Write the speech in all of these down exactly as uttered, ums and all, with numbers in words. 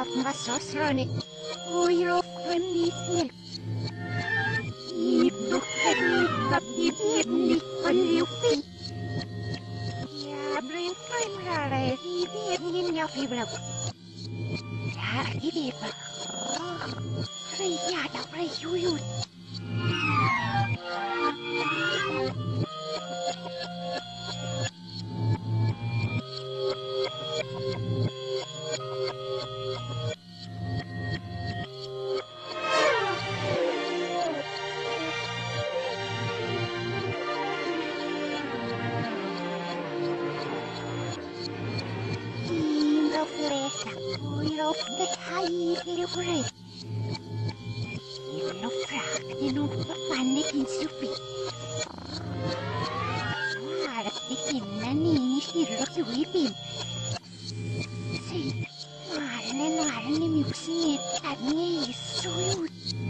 sosroni, oiro fenitni. Ibu fenita bibirni fenliufi. Ya brin primrare bibirni ya fibra. Ya bibirba. Raya da rayuyut. Of the high bread. You know, frack, you know, panic in soup. What a thing, Nanny, she looked weeping. See, Marlin, Marlin, you see it at me, sweet.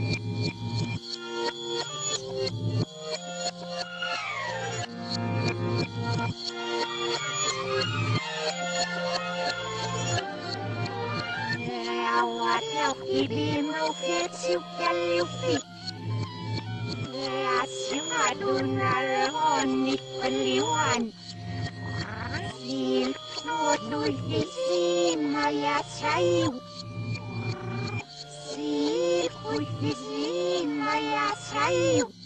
Ibim rufetiu kaliufi. Asimaduna rehoni peliwan. Sil nodul visima ya sayu. Sil visima ya sayu.